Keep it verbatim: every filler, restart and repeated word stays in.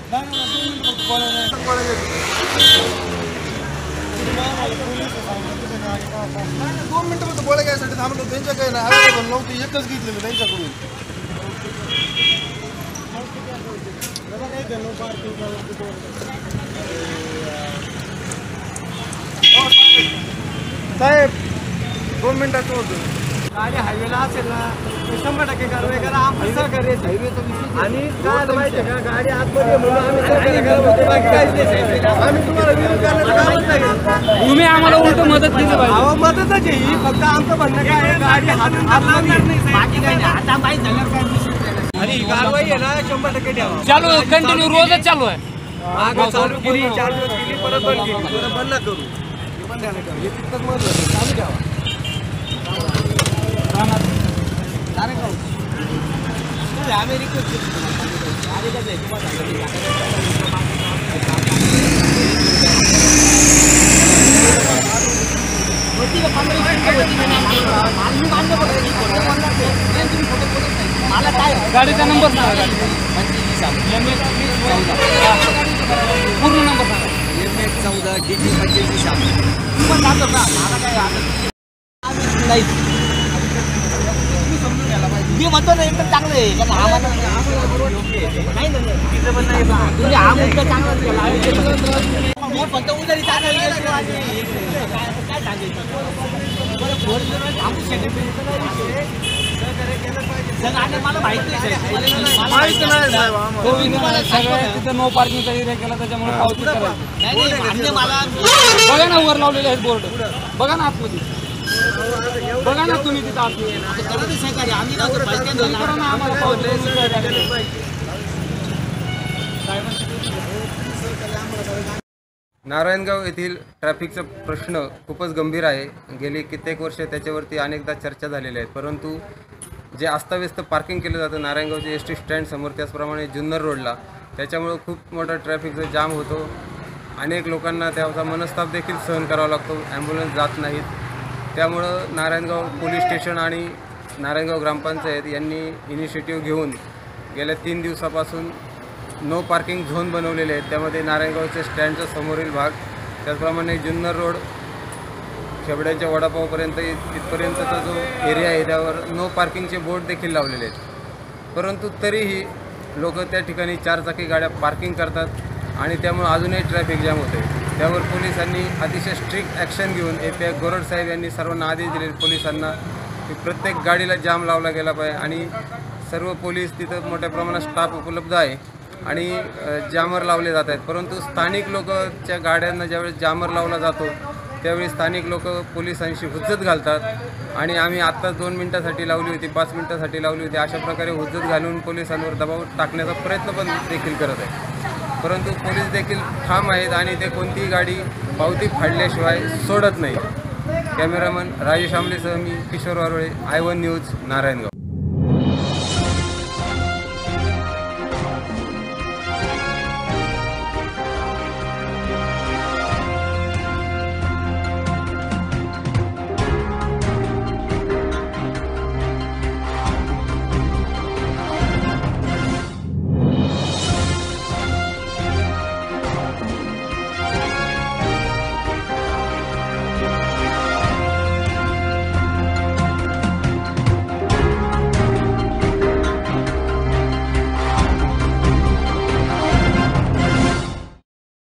दोन मिनिटं फक्त गोळ्या घ्यायसाठी थांबलो. त्यांच्या काही नाही अवेलेबल नव्हती, एकच घेतलेलं त्यांच्याकडून. साहेब दोन मिनिटाचं होतं. गाडी हायवेला असेल ना शंभर टक्के कारवाई करा. आम्ही सहकार्य आणि काय माहिती का गाडी आतमध्ये म्हणून आम्ही सहकार्य करतो. बाकी काहीच नाही. आम्ही तुम्हाला विरोध करण्याचं कामच नाही. तुम्ही आम्हाला उलट मदत केली पाहिजे. अहो मदतच आहे ही. फक्त आमचं म्हणणं काय आहे गाडी हात लागणार नाही. बाकी काही नाही. आता माहीत झालं काय आणि कारवाई आहे ना शंभर टक्के द्यावा. चालू कंटिन्यू रोजच चालू आहे. मागं चालू केली, चार दिवस केली, परत बंद केली. परत बंद करू हे बंद हे तितकंच महत्त्वाचं. चालू द्यावा. गाडीचा नंबर सांगा. पूर्ण नंबर सांगा. एम एच चौदा डी टी पंच्याऐंशी सात. मला काय नाही. मी म्हणतो ना एकदम चांगलं आहे. कारण आम्हाला नाही ना तुम्ही हा मुद्दा चांगलाच केला. मी फक्त उदारी चांगलं काय सांगायचं मला माहित नाही. तिथं नो पार्किंगचा एरिया केला त्याच्यामुळे पावती करायची. बघा ना वर लावलेले आहेत बोर्ड. बघा ना आतमध्ये. बघा ना तुम्ही तिथं आतमध्ये आम्ही नारायणगाव येथील ट्रॅफिकचा प्रश्न खूपच गंभीर आहे. गेली कित्येक वर्ष त्याच्यावरती अनेकदा चर्चा झालेल्या आहेत. परंतु जे अस्ताव्यस्त पार्किंग केलं जातं नारायणगावचे एस टी स्टँडसमोर, त्याचप्रमाणे जुन्नर रोडला, त्याच्यामुळं खूप मोठा ट्रॅफिकचा जाम होतो. अनेक लोकांना त्याचा मनस्ताप देखील सहन करावा लागतो. ॲम्ब्युलन्स जात नाहीत. त्यामुळं नारायणगाव पोलीस स्टेशन आणि नारायणगाव ग्रामपंचायत यांनी इनिशिएटिव्ह घेऊन गेल्या तीन दिवसापासून नो पार्किंग झोन बनवलेले आहेत. त्यामध्ये नारायणगावच्या स्टँडचा समोरील भाग, त्याचप्रमाणे जुन्नर रोड खेबड्यांच्या वडापावपर्यंत तिथपर्यंतचा जो एरिया आहे त्यावर नो पार्किंगचे बोर्ड देखील लावलेले आहेत. परंतु तरीही लोक त्या ठिकाणी चारचाकी गाड्या पार्किंग करतात आणि त्यामुळे अजूनही ट्रॅफिक जाम होते. त्यावर पोलिसांनी अतिशय स्ट्रिक्ट ॲक्शन घेऊन ए पी आय गोरड साहेब यांनी सर्वांना आदेश दिले पोलिसांना की प्रत्येक गाडीला जाम लावला गेला पाहिजे आणि सर्व पोलीस तिथं मोठ्या प्रमाणात स्टाफ उपलब्ध आहे आणि जामर लावले जात आहेत. परंतु स्थानिक लोकच्या गाड्यांना ज्यावेळेस जामर लावला जातो त्यावेळी स्थानिक लोक पोलिसांशी हुज्जत घालतात आणि आम्ही आत्ताच दोन मिनटासाठी लावली होती, पाच मिनटासाठी लावली होती, अशा प्रकारे हुज्जत घालून पोलिसांवर दबाव टाकण्याचा प्रयत्न पण देखील करत आहे. परंतु पोलीस देखील ठाम आहेत आणि ते कोणतीही गाडी पावती फाडल्याशिवाय सोडत नाही. कॅमेरामन राजेश आमलेसह मी Kishor Warole, I one news, Narayangaon.